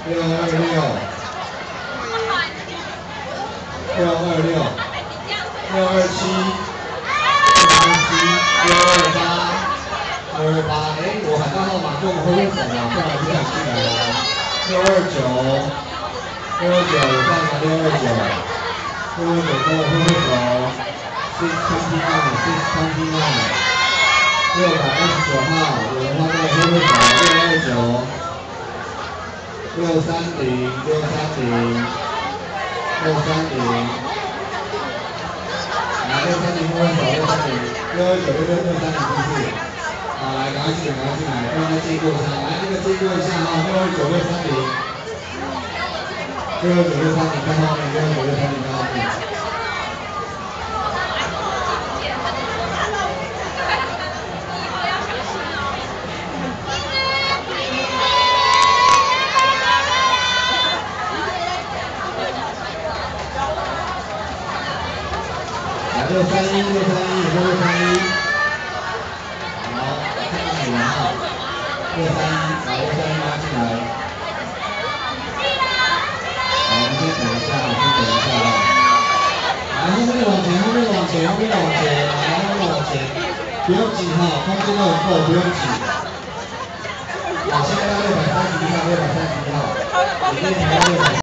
哎，我喊到号码跟我们会不会走啊？不然不想进来了。629，有上吗？629跟我会不会走？629，629号，有人话跟我会不会走？630，来630会不会走？629，630是不是？好，来，赶快进来，不然再借过一下。来，那个借过一下哈，629，630在后面，629，630在后面。来631，好，看到你了哈，631，来631拉进来。好，我们先等一下啊。来，后面往前，来，后面往前，不用挤哈，空间都很够，不用挤。好，现在到631号，你可以排到631。